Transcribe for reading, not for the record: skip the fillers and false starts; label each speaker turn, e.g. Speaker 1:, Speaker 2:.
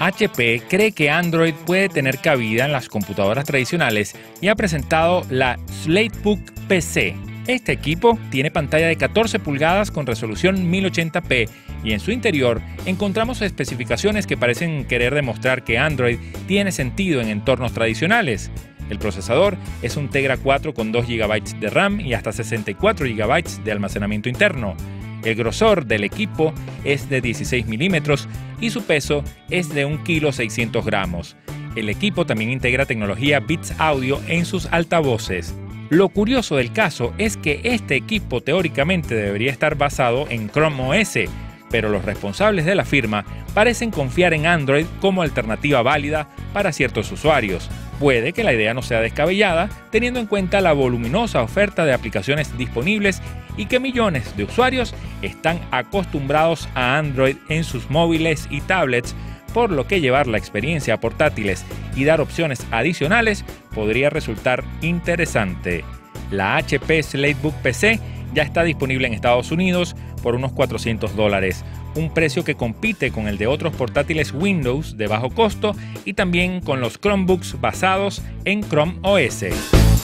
Speaker 1: HP cree que Android puede tener cabida en las computadoras tradicionales y ha presentado la SlateBook PC. Este equipo tiene pantalla de 14 pulgadas con resolución 1080p y en su interior encontramos especificaciones que parecen querer demostrar que Android tiene sentido en entornos tradicionales. El procesador es un Tegra 4 con 2 GB de RAM y hasta 64 GB de almacenamiento interno. El grosor del equipo es de 16 milímetros y su peso es de 1,6 kg. El equipo también integra tecnología Beats Audio en sus altavoces. Lo curioso del caso es que este equipo teóricamente debería estar basado en Chrome OS, pero los responsables de la firma parecen confiar en Android como alternativa válida para ciertos usuarios. Puede que la idea no sea descabellada, teniendo en cuenta la voluminosa oferta de aplicaciones disponibles y que millones de usuarios están acostumbrados a Android en sus móviles y tablets, por lo que llevar la experiencia a portátiles y dar opciones adicionales podría resultar interesante. La HP SlateBook PC ya está disponible en Estados Unidos por unos $400, un precio que compite con el de otros portátiles Windows de bajo costo y también con los Chromebooks basados en Chrome OS.